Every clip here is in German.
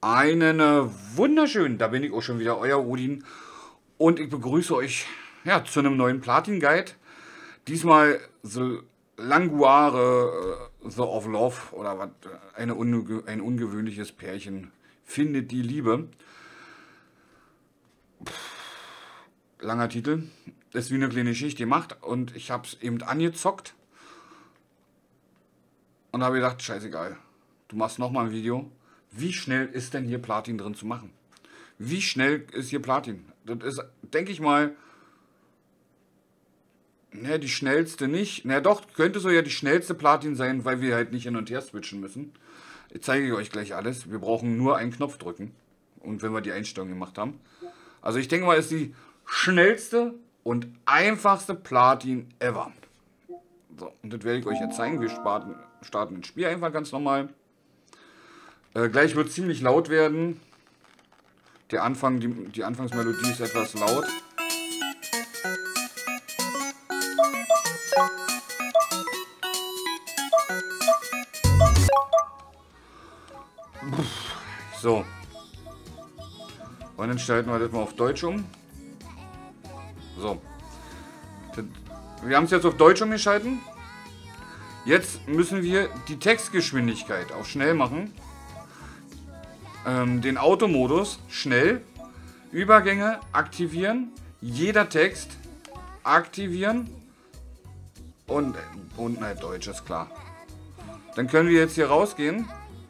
Einen wunderschönen, da bin ich auch schon wieder, euer Odin. Und ich begrüße euch ja, zu einem neuen Platin-Guide. Diesmal The Languare, The of Love oder was, ein ungewöhnliches Pärchen findet die Liebe. Langer Titel. Ist wie eine kleine Geschichte gemacht und ich habe es eben angezockt. Und habe gedacht, scheißegal, du machst nochmal ein Video. Wie schnell ist denn hier Platin drin zu machen? Wie schnell ist hier Platin? Das ist, denke ich mal, ne, die schnellste nicht. Na doch, könnte so ja die schnellste Platin sein, weil wir halt nicht hin und her switchen müssen. Ich zeige euch gleich alles. Wir brauchen nur einen Knopf drücken. Und wenn wir die Einstellung gemacht haben. Also ich denke mal, ist die schnellste und einfachste Platin ever. So, und das werde ich euch jetzt zeigen. Wir starten das Spiel einfach ganz normal. Gleich wird es ziemlich laut werden. Der Anfang, die Anfangsmelodie ist etwas laut. So. Und dann schalten wir das mal auf Deutsch um. So. Wir haben es jetzt auf Deutsch umgeschalten. Jetzt müssen wir die Textgeschwindigkeit auf schnell machen. Den Automodus schnell. Übergänge aktivieren. Jeder Text aktivieren. Und halt Deutsch, ist klar. Dann können wir jetzt hier rausgehen.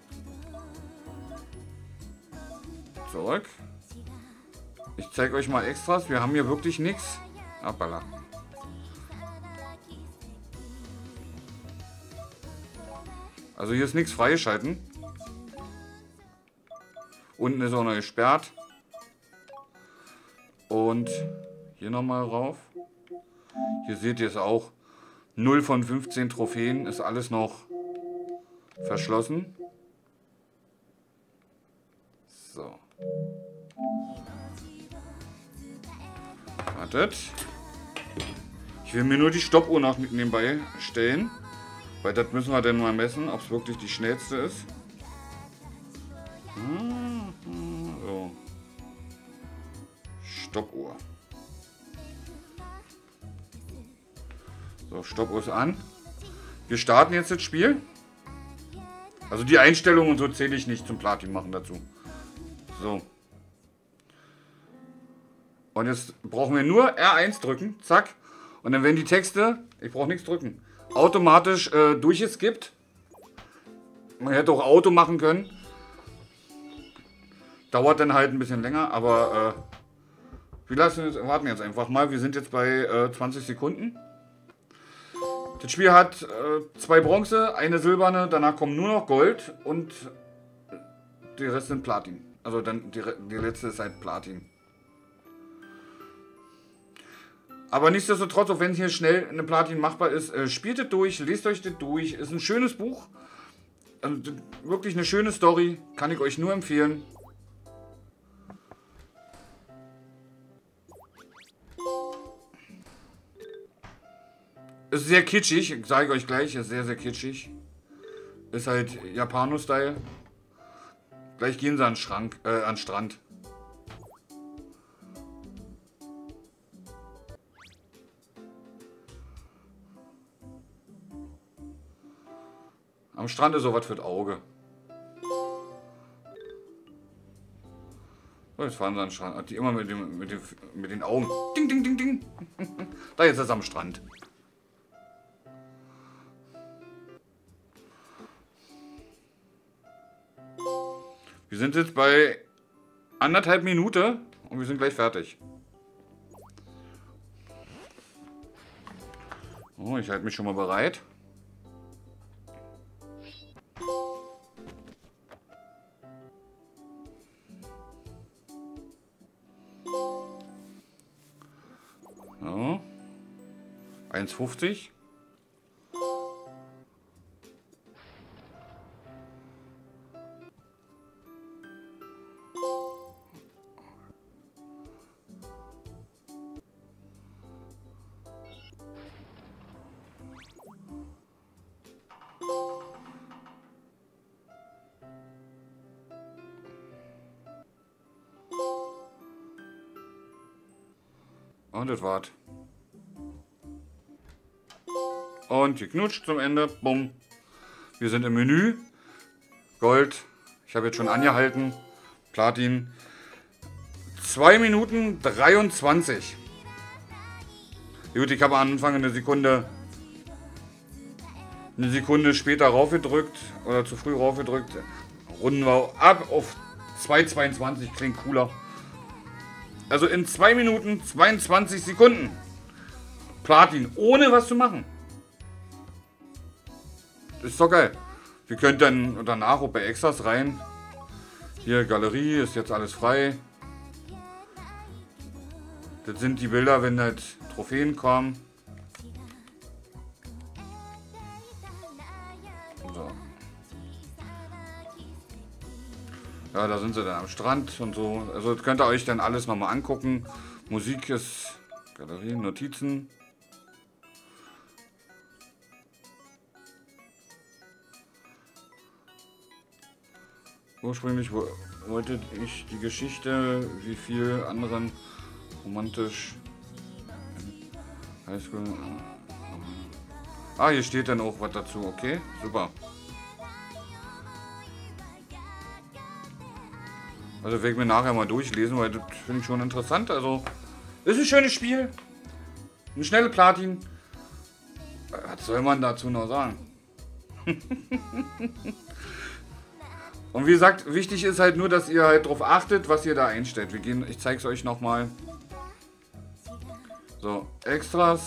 Zurück. Ich zeige euch mal Extras. Wir haben hier wirklich nichts. Hoppala. Also hier ist nichts freigeschalten. Unten ist auch noch gesperrt. Und hier nochmal rauf. Hier seht ihr es auch. 0 von 15 Trophäen. Ist alles noch verschlossen. So. Wartet. Ich will mir nur die Stoppuhr noch mit nebenbei stellen. Weil das müssen wir dann mal messen, ob es wirklich die schnellste ist. So. Stoppuhr. So, Stoppuhr ist an. Wir starten jetzt das Spiel. Also die Einstellungen und so zähle ich nicht zum Platin machen dazu. So. Und jetzt brauchen wir nur R1 drücken. Zack. Und dann werden die Texte, ich brauche nichts drücken, automatisch durchgeskippt. Man hätte auch Auto machen können. Dauert dann halt ein bisschen länger, aber wir warten jetzt einfach mal. Wir sind jetzt bei 20 Sekunden. Das Spiel hat 2 Bronze, eine silberne, danach kommen nur noch Gold und die Rest sind Platin. Also dann die letzte ist halt Platin. Aber nichtsdestotrotz, auch wenn hier schnell eine Platin machbar ist, spielt es durch, lest euch das durch. Ist ein schönes Buch. Also, wirklich eine schöne Story. Kann ich euch nur empfehlen. Ist sehr kitschig, sage ich euch gleich. Ist sehr, sehr kitschig. Ist halt Japano-Style. Gleich gehen sie an den Strand. Am Strand ist sowas für das Auge. So, jetzt fahren sie an den Strand. Die immer mit den Augen. Ding, ding, ding, ding. Da jetzt ist es am Strand. Wir sind jetzt bei 1,5 Minuten und wir sind gleich fertig. Oh, ich halte mich schon mal bereit. So. 1,50. Und das war's. Und geknutscht zum Ende. Bumm. Wir sind im Menü. Gold. Ich habe jetzt schon angehalten. Platin. 2 Minuten 23. Gut, ich habe am Anfang eine Sekunde später raufgedrückt. Oder zu früh raufgedrückt. Runden wir ab auf 2,22. Klingt cooler. Also in 2 Minuten 22 Sekunden. Platin. Ohne was zu machen. Ist doch geil. Wir können dann danach auch bei Extras rein. Hier Galerie, ist jetzt alles frei. Das sind die Bilder, wenn halt Trophäen kommen. So. Ja, da sind sie dann am Strand und so. Also das könnt ihr euch dann alles nochmal angucken. Musik ist Galerie, Notizen. Ursprünglich wollte ich die Geschichte, wie viel anderen romantisch Highschool. Ah, hier steht dann auch was dazu. Okay, super. Also werde ich mir nachher mal durchlesen, weil das finde ich schon interessant. Also ist ein schönes Spiel. Eine schnelle Platin. Was soll man dazu noch sagen? Und wie gesagt, wichtig ist halt nur, dass ihr halt darauf achtet, was ihr da einstellt. Ich zeige es euch nochmal. So, Extras.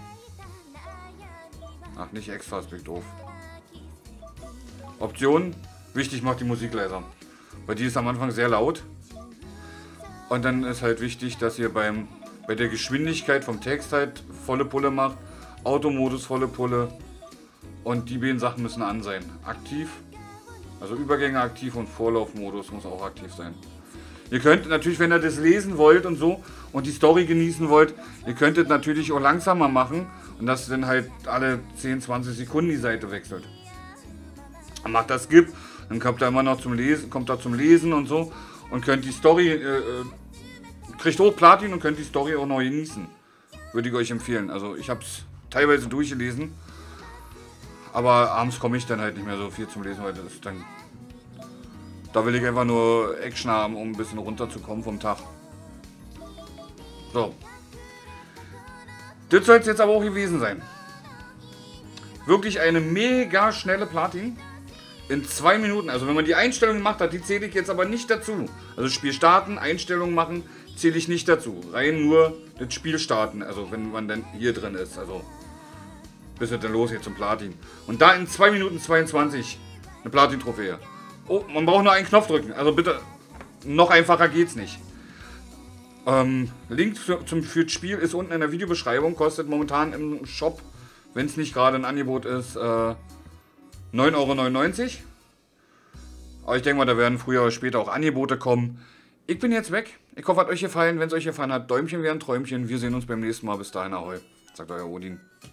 Ach, nicht Extras, bin ich doof. Optionen. Wichtig, macht die Musik leiser. Weil die ist am Anfang sehr laut. Und dann ist halt wichtig, dass ihr bei der Geschwindigkeit vom Text halt volle Pulle macht. Automodus volle Pulle. Und die beiden Sachen müssen an sein. Aktiv. Also Übergänge aktiv und Vorlaufmodus muss auch aktiv sein. Ihr könnt natürlich, wenn ihr das lesen wollt und so und die Story genießen wollt, ihr könntet natürlich auch langsamer machen und dass dann halt alle 10, 20 Sekunden die Seite wechselt. Dann macht das Skip, dann kommt er immer noch zum Lesen, und so und könnt die Story, kriegt hoch Platin und könnt die Story auch noch genießen. Würde ich euch empfehlen. Also ich habe es teilweise durchgelesen. Aber abends komme ich dann halt nicht mehr so viel zum Lesen, weil das ist dann... Da will ich einfach nur Action haben, um ein bisschen runterzukommen vom Tag. So. Das soll es jetzt aber auch gewesen sein. Wirklich eine mega schnelle Platin. In 2 Minuten. Also wenn man die Einstellungen gemacht hat, die zähle ich jetzt aber nicht dazu. Also Spiel starten, Einstellungen machen, zähle ich nicht dazu. Rein nur das Spiel starten. Also wenn man dann hier drin ist. Also... bis es dann losgeht zum Platin. Und da in 2 Minuten 22 eine Platin-Trophäe. Oh, man braucht nur einen Knopf drücken. Also bitte, noch einfacher geht's nicht. Link für das Spiel ist unten in der Videobeschreibung. Kostet momentan im Shop, wenn es nicht gerade ein Angebot ist, 9,99 €. Aber ich denke mal, da werden früher oder später auch Angebote kommen. Ich bin jetzt weg. Ich hoffe, hat euch gefallen. Wenn es euch gefallen hat, Däumchen wären Träumchen. Wir sehen uns beim nächsten Mal. Bis dahin, ahoi. Sagt euer Odin.